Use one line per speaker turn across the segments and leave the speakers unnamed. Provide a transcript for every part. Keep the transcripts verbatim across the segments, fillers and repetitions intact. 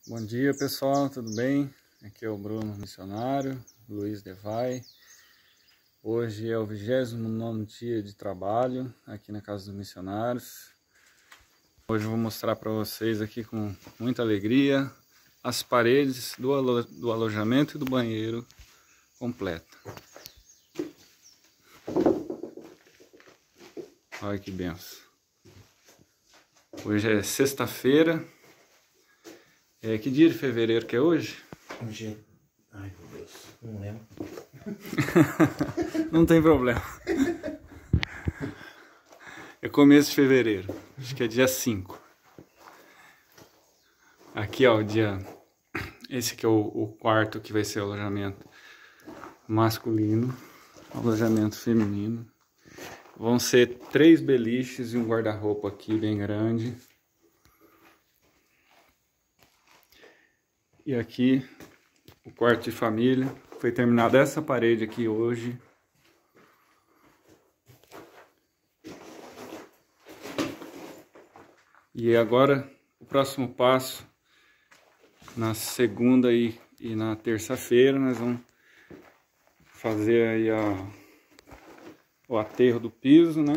Bom dia pessoal, tudo bem? Aqui é o Bruno Missionário, Luiz Devay. Hoje é o vigésimo nono dia de trabalho aqui na Casa dos Missionários. Hoje eu vou mostrar para vocês aqui com muita alegria as paredes do, alo do alojamento e do banheiro completa. Olha que benção. Hoje é sexta-feira. É, que dia de fevereiro que é hoje?
Hoje é... Ai meu Deus, não lembro.
Não tem problema. É começo de fevereiro. Acho que é dia cinco. Aqui ó, o dia... Esse aqui é o, o quarto que vai ser o alojamento masculino. Alojamento feminino. Vão ser três beliches e um guarda-roupa aqui bem grande. E aqui o quarto de família. Foi terminada essa parede aqui hoje. E agora o próximo passo, na segunda e, e na terça-feira, nós vamos fazer aí a, o aterro do piso, né?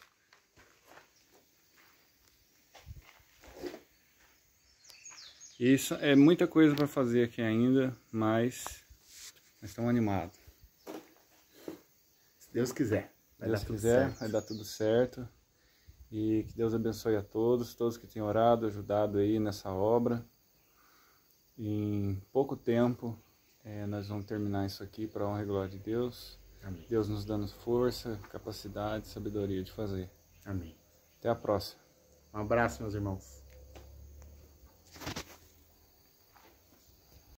Isso é muita coisa para fazer aqui ainda, mas nós estamos animados.
Se Deus quiser.
Se Deus quiser, vai dar tudo certo. E que Deus abençoe a todos, todos que têm orado, ajudado aí nessa obra. Em pouco tempo, é, nós vamos terminar isso aqui para a honra e glória de Deus.
Amém.
Deus nos dando força, capacidade, sabedoria de fazer.
Amém.
Até a próxima.
Um abraço, meus irmãos.